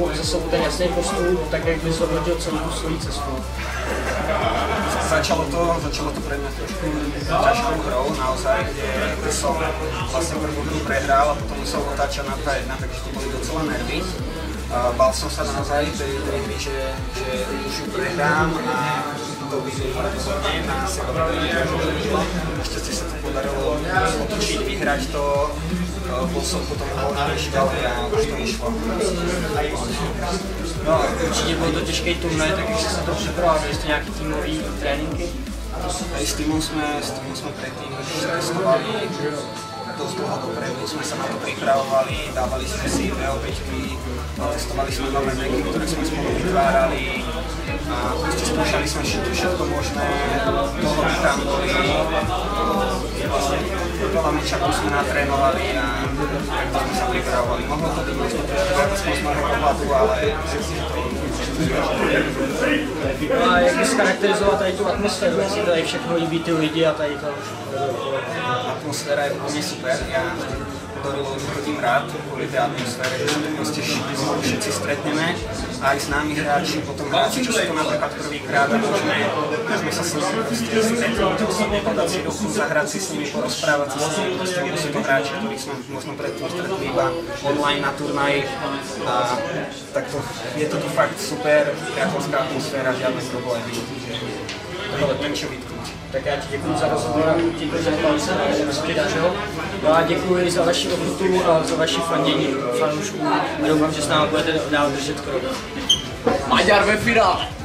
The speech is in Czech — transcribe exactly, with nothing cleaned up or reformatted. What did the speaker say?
sebou, za sebou ten jasný postup, tak jak bys hodnotil celou tu svoji cestu? Začalo to, začalo to pre mňa trošku ťažkou hrou, naozaj, kde, kde som vlastne prvú hru prehral a potom musel otáčať na dva jedna, takže to boli docela nervy. Uh, bal som sa naozaj tej, tej hry, že, že už ju prehrám a to vyzerá pravdepodobne na seba. Našťastie sa to podarilo otočiť, vyhrať to. Uh, bol som potom hodnejší ďalej a už to išlo. No, určitě bylo to těžký turnaj, tak jak jsi se to připravil, že jste nějaký týmový tréninky? Aj s týmom sme, s týmom sme predtým testovali dosť dlho dopredu, sme sa na to pripravovali, dávali sme si dve opäťky, testovali sme nové deky, ktoré sme spolu vytvárali a proste skúšali sme všetko možné, toho by tam boli, vlastne veľa mečakov sme natrénovali a takto sme sa pripravovali. Mohlo to byť možno trošku viac z môjho pohľadu, ale myslím si, že to No a jak bys charakterizoval tady tu atmosféru, jestli tady všechno líbí ty lidi a tady to? Atmosféra je úplne super, ja do Rilovny chodím rád kvôli tej atmosfére, že sa tu proste všetci stretneme, aj s námi hráči, potom hráči, čo sú to napríklad prvýkrát a môžeme, môžeme sa s nimi proste stretnúť osobne, podať si ruku, zahrať si s nimi, porozprávať si s nimi, proste oni sú to hráči, ktorých sme možno predtým stretli iba online na turnaji a takto je to tu fakt super, priateľská atmosféra, žiadne problémy, čiže to je ten, čo vytknúť. Tak já ti děkuji za rozhovor a děkuji za palce, že se ti dařilo. No a děkuji za vaši ochotu a za vaši fandění fanoušků a doufám, že s námi budete dál držet krok. Maďar ve finále!